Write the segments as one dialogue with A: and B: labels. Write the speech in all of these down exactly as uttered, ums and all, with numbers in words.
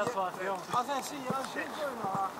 A: situación.
B: Hace así, llevan cinco y no bajan.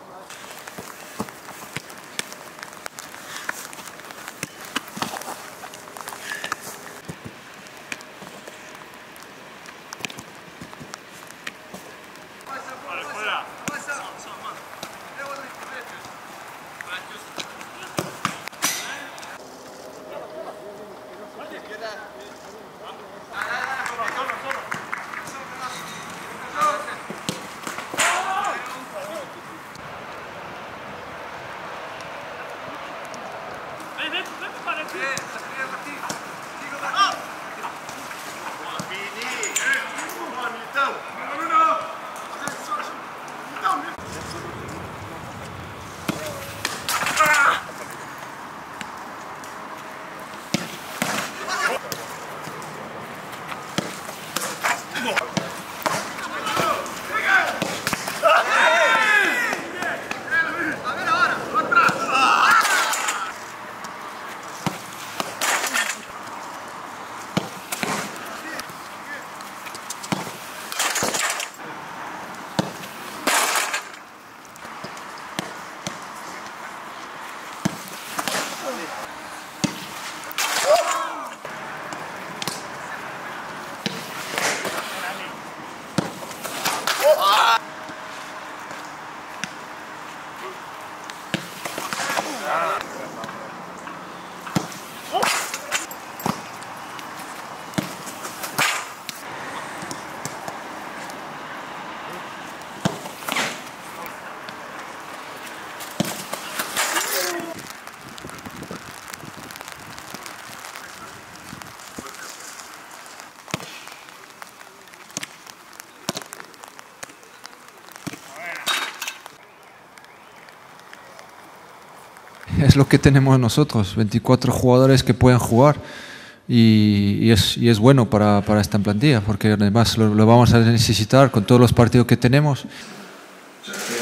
C: Es lo que tenemos nosotros, veinticuatro jugadores que pueden jugar y, y, es, y es bueno para, para esta plantilla porque además lo, lo vamos a necesitar con todos los partidos que tenemos.